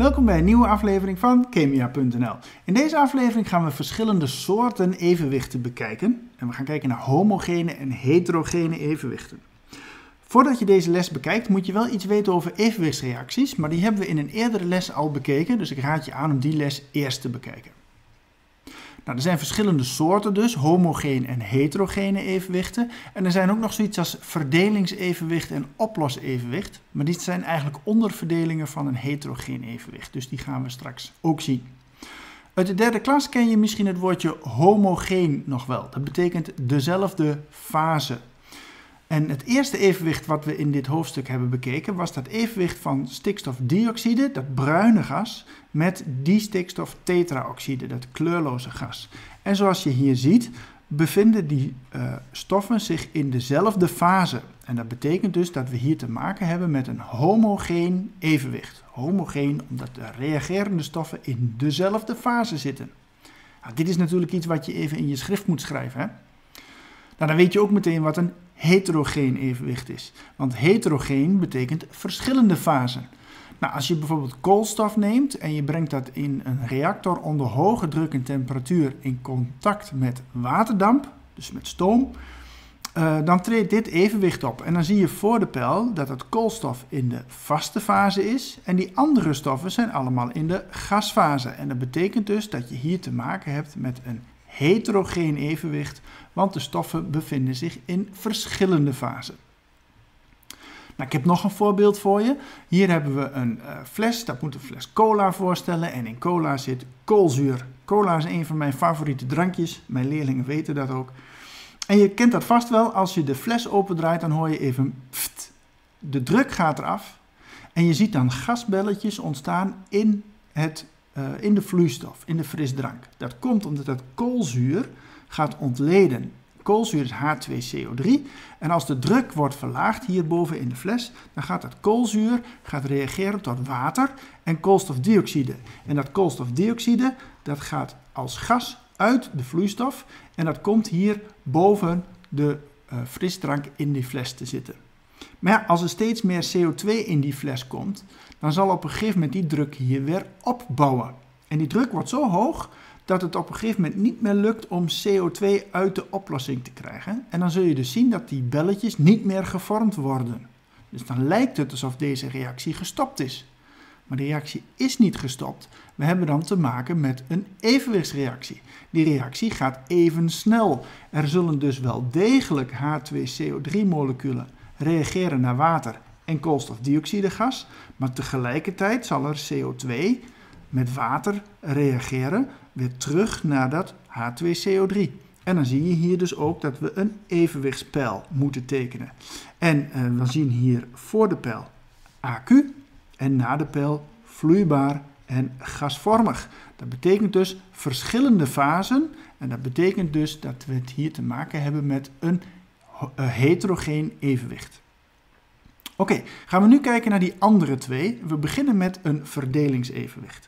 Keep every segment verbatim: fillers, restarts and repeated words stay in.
Welkom bij een nieuwe aflevering van Chemia punt n l. In deze aflevering gaan we verschillende soorten evenwichten bekijken. En we gaan kijken naar homogene en heterogene evenwichten. Voordat je deze les bekijkt moet je wel iets weten over evenwichtsreacties, maar die hebben we in een eerdere les al bekeken, dus ik raad je aan om die les eerst te bekijken. Nou, er zijn verschillende soorten dus, homogene en heterogene evenwichten. En er zijn ook nog zoiets als verdelingsevenwicht en oplosevenwicht. Maar dit zijn eigenlijk onderverdelingen van een heterogeen evenwicht. Dus die gaan we straks ook zien. Uit de derde klas ken je misschien het woordje homogeen nog wel. Dat betekent dezelfde fase. En het eerste evenwicht wat we in dit hoofdstuk hebben bekeken was dat evenwicht van stikstofdioxide, dat bruine gas, met distikstoftetraoxide, dat kleurloze gas. En zoals je hier ziet, bevinden die uh, stoffen zich in dezelfde fase. En dat betekent dus dat we hier te maken hebben met een homogeen evenwicht. Homogeen omdat de reagerende stoffen in dezelfde fase zitten. Nou, dit is natuurlijk iets wat je even in je schrift moet schrijven, hè? Nou, dan weet je ook meteen wat een heterogeen evenwicht is. Want heterogeen betekent verschillende fasen. Nou, als je bijvoorbeeld koolstof neemt en je brengt dat in een reactor onder hoge druk en temperatuur in contact met waterdamp, dus met stoom, uh, dan treedt dit evenwicht op. En dan zie je voor de pijl dat het koolstof in de vaste fase is en die andere stoffen zijn allemaal in de gasfase. En dat betekent dus dat je hier te maken hebt met een heterogeen evenwicht, want de stoffen bevinden zich in verschillende fasen. Nou, ik heb nog een voorbeeld voor je. Hier hebben we een uh, fles, dat moet een fles cola voorstellen en in cola zit koolzuur. Cola is een van mijn favoriete drankjes, mijn leerlingen weten dat ook. En je kent dat vast wel, als je de fles opendraait dan hoor je even pft. De druk gaat eraf en je ziet dan gasbelletjes ontstaan in het Uh, in de vloeistof, in de frisdrank. Dat komt omdat het koolzuur gaat ontleden. Koolzuur is H twee C O drie en als de druk wordt verlaagd hierboven in de fles, dan gaat dat koolzuur gaat reageren tot water en koolstofdioxide. En dat koolstofdioxide dat gaat als gas uit de vloeistof en dat komt hier boven de uh, frisdrank in die fles te zitten. Maar ja, als er steeds meer C O twee in die fles komt, dan zal op een gegeven moment die druk hier weer opbouwen. En die druk wordt zo hoog dat het op een gegeven moment niet meer lukt om C O twee uit de oplossing te krijgen. En dan zul je dus zien dat die belletjes niet meer gevormd worden. Dus dan lijkt het alsof deze reactie gestopt is. Maar de reactie is niet gestopt. We hebben dan te maken met een evenwichtsreactie. Die reactie gaat even snel. Er zullen dus wel degelijk H twee C O drie moleculen reageren naar water en koolstofdioxidegas, maar tegelijkertijd zal er C O twee met water reageren weer terug naar dat H twee C O drie. En dan zie je hier dus ook dat we een evenwichtspijl moeten tekenen. En uh, we zien hier voor de pijl A Q en na de pijl vloeibaar en gasvormig. Dat betekent dus verschillende fasen en dat betekent dus dat we het hier te maken hebben met een uh, heterogeen evenwicht. Oké, okay, gaan we nu kijken naar die andere twee. We beginnen met een verdelingsevenwicht.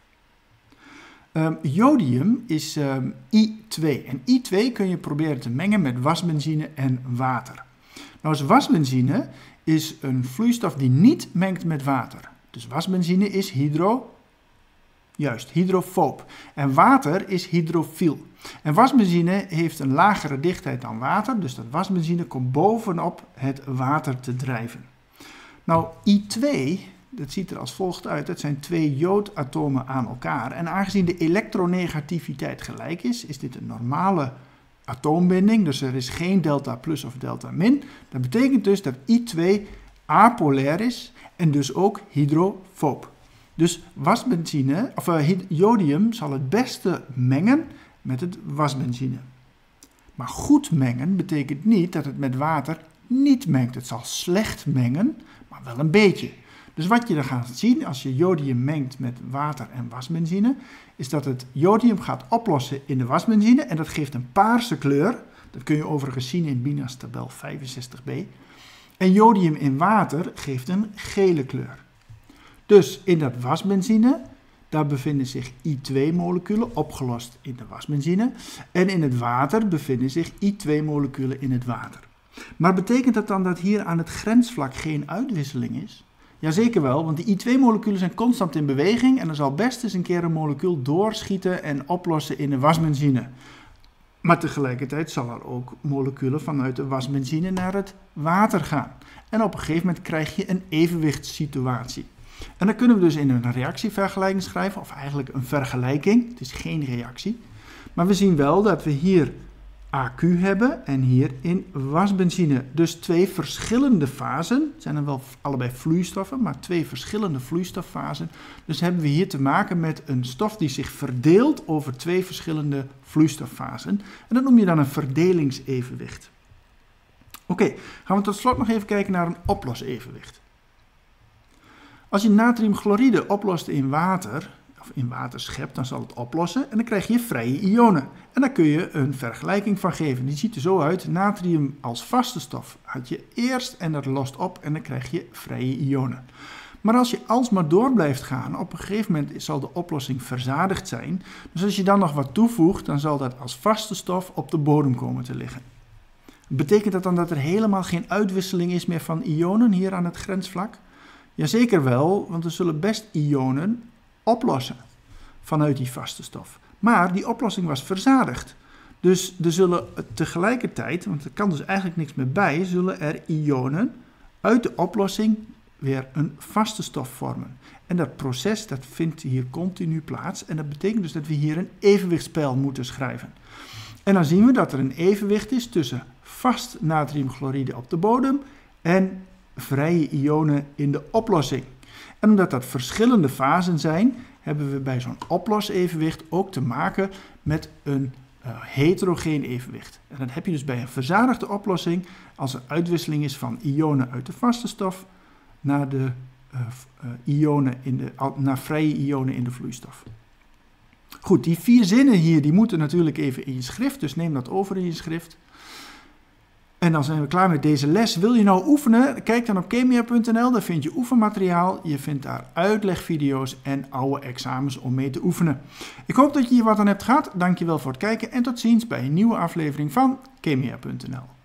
Um, jodium is um, I twee. En I twee kun je proberen te mengen met wasbenzine en water. Nou, is wasbenzine is een vloeistof die niet mengt met water. Dus wasbenzine is hydro, juist, hydrofoob. En water is hydrofiel. En wasbenzine heeft een lagere dichtheid dan water, dus dat wasbenzine komt bovenop het water te drijven. Nou, I twee, dat ziet er als volgt uit, dat zijn twee joodatomen aan elkaar. En aangezien de elektronegativiteit gelijk is, is dit een normale atoombinding. Dus er is geen delta plus of delta min. Dat betekent dus dat I twee apolair is en dus ook hydrofoob. Dus wasbenzine, of uh, jodium zal het beste mengen met het wasbenzine. Maar goed mengen betekent niet dat het met water niet mengt. Het zal slecht mengen, maar wel een beetje. Dus wat je dan gaat zien als je jodium mengt met water en wasbenzine, is dat het jodium gaat oplossen in de wasbenzine en dat geeft een paarse kleur. Dat kun je overigens zien in B I N A S tabel vijfenzestig b. En jodium in water geeft een gele kleur. Dus in dat wasbenzine, daar bevinden zich I twee moleculen opgelost in de wasbenzine. En in het water bevinden zich I twee moleculen in het water. Maar betekent dat dan dat hier aan het grensvlak geen uitwisseling is? Jazeker wel, want die I twee moleculen zijn constant in beweging en er zal best eens een keer een molecuul doorschieten en oplossen in de wasbenzine. Maar tegelijkertijd zal er ook moleculen vanuit de wasbenzine naar het water gaan. En op een gegeven moment krijg je een evenwichtssituatie. En dan kunnen we dus in een reactievergelijking schrijven, of eigenlijk een vergelijking. Het is geen reactie. Maar we zien wel dat we hier A Q hebben en hier in wasbenzine. Dus twee verschillende fasen. Het zijn er wel allebei vloeistoffen, maar twee verschillende vloeistoffasen. Dus hebben we hier te maken met een stof die zich verdeelt over twee verschillende vloeistoffasen. En dat noem je dan een verdelingsevenwicht. Oké, okay, gaan we tot slot nog even kijken naar een oplosevenwicht. Als je natriumchloride oplost in water, of in water schept, dan zal het oplossen en dan krijg je vrije ionen. En daar kun je een vergelijking van geven. Die ziet er zo uit. Natrium als vaste stof had je eerst en dat lost op en dan krijg je vrije ionen. Maar als je alsmaar door blijft gaan, op een gegeven moment zal de oplossing verzadigd zijn. Dus als je dan nog wat toevoegt, dan zal dat als vaste stof op de bodem komen te liggen. Betekent dat dan dat er helemaal geen uitwisseling is meer van ionen hier aan het grensvlak? Jazeker wel, want er zullen best ionen oplossen vanuit die vaste stof. Maar die oplossing was verzadigd. Dus er zullen tegelijkertijd, want er kan dus eigenlijk niks meer bij, zullen er ionen uit de oplossing weer een vaste stof vormen. En dat proces dat vindt hier continu plaats en dat betekent dus dat we hier een evenwichtspeil moeten schrijven. En dan zien we dat er een evenwicht is tussen vast natriumchloride op de bodem en vrije ionen in de oplossing. En omdat dat verschillende fasen zijn, hebben we bij zo'n oplosevenwicht ook te maken met een uh, heterogeen evenwicht. En dat heb je dus bij een verzadigde oplossing als er uitwisseling is van ionen uit de vaste stof naar, de, uh, uh, ionen in de, naar vrije ionen in de vloeistof. Goed, die vier zinnen hier die moeten natuurlijk even in je schrift, dus neem dat over in je schrift. En dan zijn we klaar met deze les. Wil je nou oefenen? Kijk dan op chemia punt n l, daar vind je oefenmateriaal. Je vindt daar uitlegvideo's en oude examens om mee te oefenen. Ik hoop dat je hier wat aan hebt gehad. Dankjewel voor het kijken en tot ziens bij een nieuwe aflevering van chemia punt n l.